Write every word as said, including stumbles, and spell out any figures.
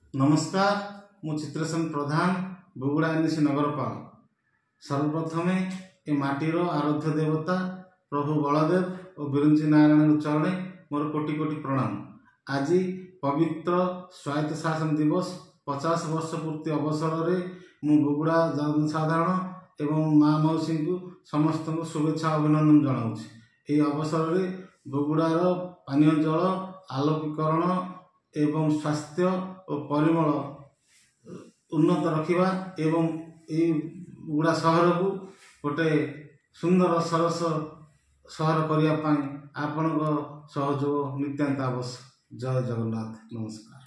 नमस्कार मु चित्रसेन प्रधान बुगुड़ा एनसी नगरपाल। सर्वप्रथमे ए माटीर आराध्य देवता प्रभु बलदेव और बिरंची नारायण चरणे मोर कोटि कोटि प्रणाम। आज पवित्र स्वायत्त शासन दिवस पचास वर्ष पूर्ति अवसर में मु बुगुड़ा जनसाधारण एवं माँ मौसी को समस्त को शुभेच्छा अभिनंदन जनाऊँगी। यह अवसर में बुगुड़ार पानीय जल आलोकीकरण एवं स्वास्थ्य और परिमल उन्नत रखा एवं ये बुगुड़ा सहर को गोटे सुंदर सरस सहर करने आपण सहयोग नित्यांत आवश्यक। जय जगन्नाथ। नमस्कार।